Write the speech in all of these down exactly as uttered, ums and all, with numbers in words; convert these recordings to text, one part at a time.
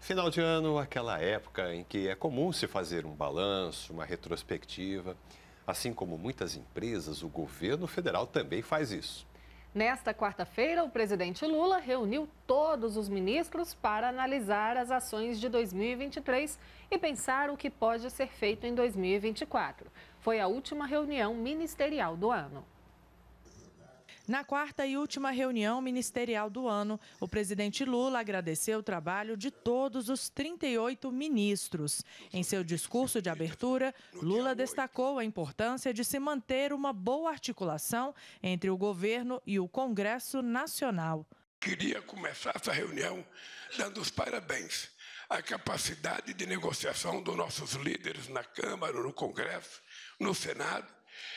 Final de ano, aquela época em que é comum se fazer um balanço, uma retrospectiva. Assim como muitas empresas, o governo federal também faz isso. Nesta quarta-feira, o presidente Lula reuniu todos os ministros para analisar as ações de dois mil e vinte e três e pensar o que pode ser feito em dois mil e vinte e quatro. Foi a última reunião ministerial do ano. Na quarta e última reunião ministerial do ano, o presidente Lula agradeceu o trabalho de todos os trinta e oito ministros. Em seu discurso de abertura, Lula destacou a importância de se manter uma boa articulação entre o governo e o Congresso Nacional. Queria começar essa reunião dando os parabéns à capacidade de negociação dos nossos líderes na Câmara, no Congresso, no Senado,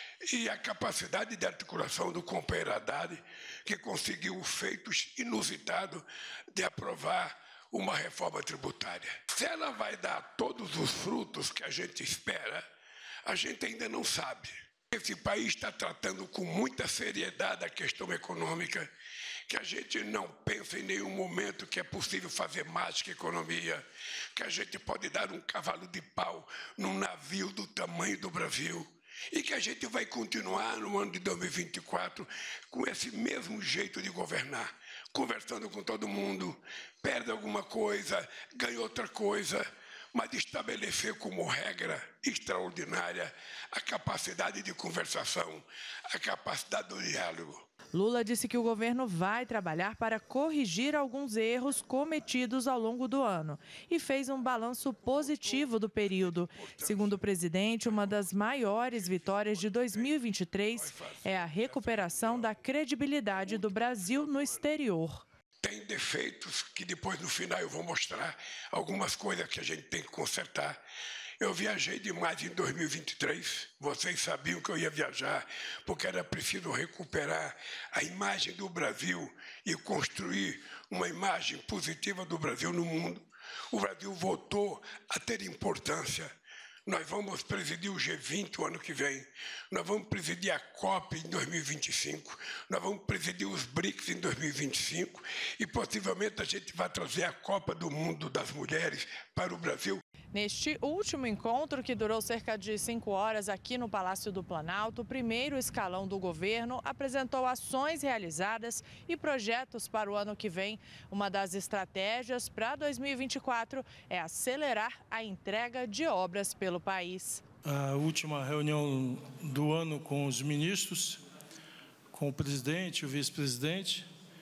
e a capacidade de articulação do companheiro Haddad, que conseguiu o feito inusitado de aprovar uma reforma tributária. Se ela vai dar todos os frutos que a gente espera, a gente ainda não sabe. Esse país está tratando com muita seriedade a questão econômica, que a gente não pensa em nenhum momento que é possível fazer mágica economia, que a gente pode dar um cavalo de pau num navio do tamanho do Brasil. E que a gente vai continuar no ano de dois mil e vinte e quatro com esse mesmo jeito de governar, conversando com todo mundo, perde alguma coisa, ganha outra coisa, mas estabelecer como regra extraordinária a capacidade de conversação, a capacidade do diálogo. Lula disse que o governo vai trabalhar para corrigir alguns erros cometidos ao longo do ano e fez um balanço positivo do período. Segundo o presidente, uma das maiores vitórias de dois mil e vinte e três é a recuperação da credibilidade do Brasil no exterior. Tem defeitos que depois no final eu vou mostrar algumas coisas que a gente tem que consertar. Eu viajei demais em dois mil e vinte e três, vocês sabiam que eu ia viajar, porque era preciso recuperar a imagem do Brasil e construir uma imagem positiva do Brasil no mundo. O Brasil voltou a ter importância. Nós vamos presidir o G vinte o ano que vem, nós vamos presidir a COP em dois mil e vinte e cinco, nós vamos presidir os BRICS em dois mil e vinte e cinco e possivelmente a gente vai trazer a Copa do Mundo das Mulheres para o Brasil. Neste último encontro, que durou cerca de cinco horas aqui no Palácio do Planalto, o primeiro escalão do governo apresentou ações realizadas e projetos para o ano que vem. Uma das estratégias para dois mil e vinte e quatro é acelerar a entrega de obras pelo país. A última reunião do ano com os ministros, com o presidente e o vice-presidente,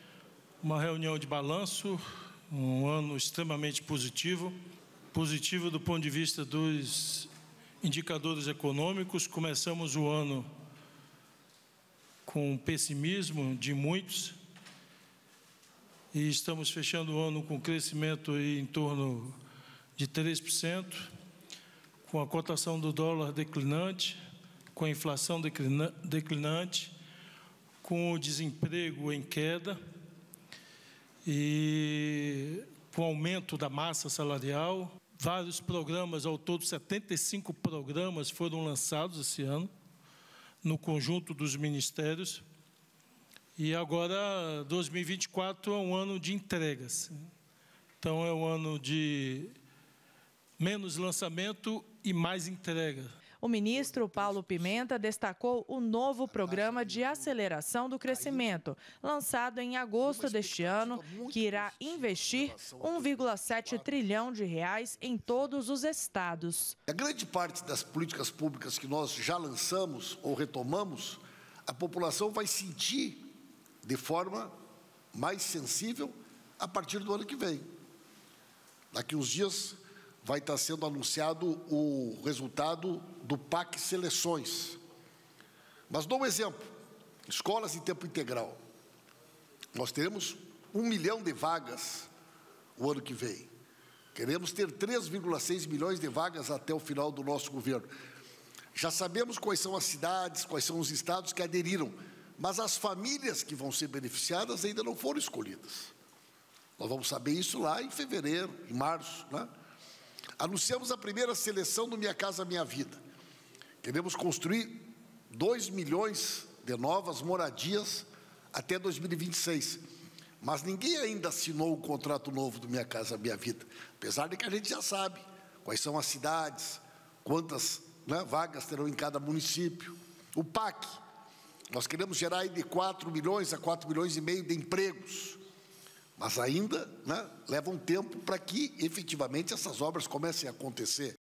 uma reunião de balanço, um ano extremamente positivo. Positivo do ponto de vista dos indicadores econômicos. Começamos o ano com pessimismo de muitos e estamos fechando o ano com crescimento em torno de três por cento, com a cotação do dólar declinante, com a inflação declinante, com o desemprego em queda e com o aumento da massa salarial. Vários programas, ao todo setenta e cinco programas foram lançados esse ano, no conjunto dos ministérios. E agora, dois mil e vinte e quatro é um ano de entregas. Então, é um ano de menos lançamento e mais entrega. O ministro Paulo Pimenta destacou o novo programa de aceleração do crescimento, lançado em agosto deste ano, que irá investir um vírgula sete trilhão de reais em todos os estados. A grande parte das políticas públicas que nós já lançamos ou retomamos, a população vai sentir de forma mais sensível a partir do ano que vem. Daqui uns dias vai estar sendo anunciado o resultado do P A C Seleções. Mas dou um exemplo, escolas em tempo integral. Nós teremos um milhão de vagas o ano que vem. Queremos ter três vírgula seis milhões de vagas até o final do nosso governo. Já sabemos quais são as cidades, quais são os estados que aderiram, mas as famílias que vão ser beneficiadas ainda não foram escolhidas. Nós vamos saber isso lá em fevereiro, em março, né? Anunciamos a primeira seleção do Minha Casa Minha Vida. Queremos construir dois milhões de novas moradias até dois mil e vinte e seis. mas ninguém ainda assinou o contrato novo do Minha Casa Minha Vida, apesar de que a gente já sabe quais são as cidades, quantas, né, vagas terão em cada município. O P A C, nós queremos gerar aí de quatro milhões a quatro milhões e meio de empregos, mas ainda, né, leva um tempo para que efetivamente essas obras comecem a acontecer.